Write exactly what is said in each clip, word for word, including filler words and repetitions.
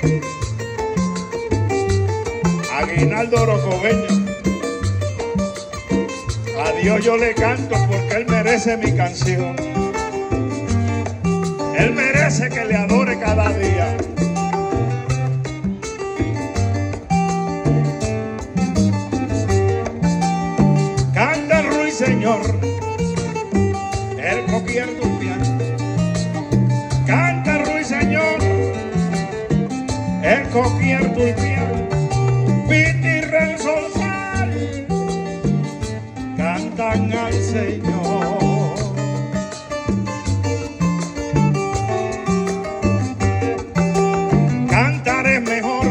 Aguinaldo Orocobeño. A Dios yo le canto porque Él merece mi canción. Él merece que le adore cada día. Canta el ruiseñor, el coquier durmiendo. Canta el ruiseñor, el coquier durmiendo. Pitirra el solsal, cantan al Señor. Cantar es mejor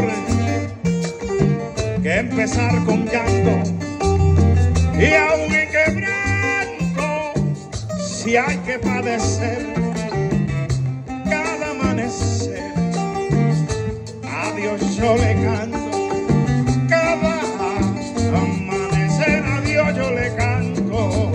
que empezar con llanto, y aún en quebranto, si hay que padecer cada amanecer, a Dios yo le canto. Cada amanecer a Dios yo le canto.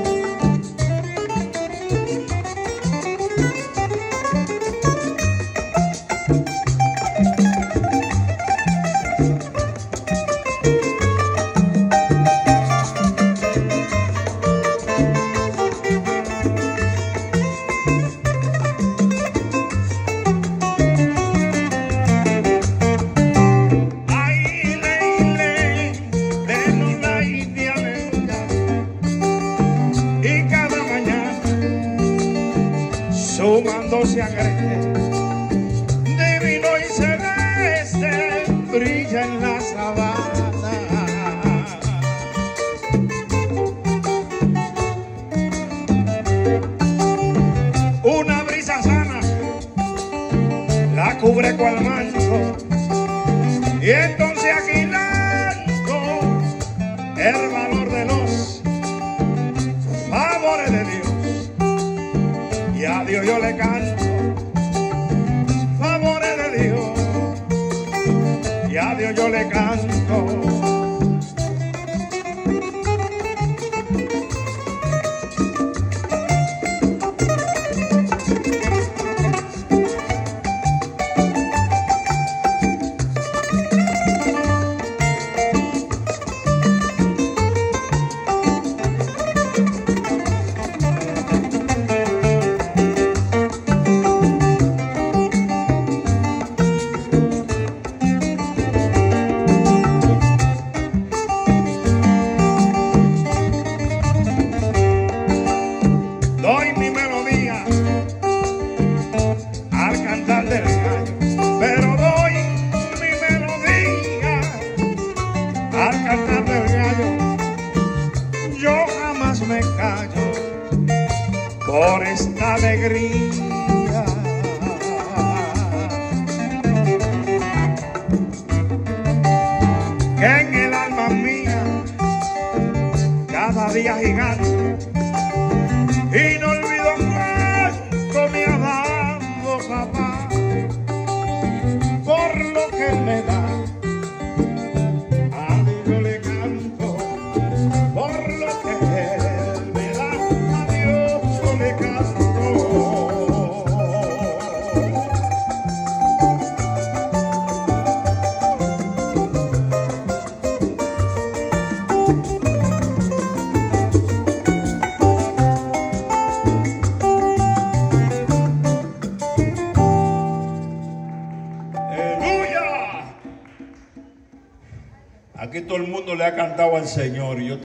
Sumándose a Grete, divino y celeste, brilla en la sabana. Una brisa sana la cubre cual manto, y entonces aquilando el valor de los favores de Dios. Y a Dios yo le canto, favores de Dios. Y a Dios yo le canto. Doy mi melodía al cantar del gallo, pero doy mi melodía al cantar del gallo. Yo jamás me callo por esta alegría. Que en el alma mía cada día gigante, y no olvido cuánto me ha dado papá por lo que él me da. A Dios yo le canto por lo que él me da. A Dios yo le canto. Aquí todo el mundo le ha cantado al Señor y yo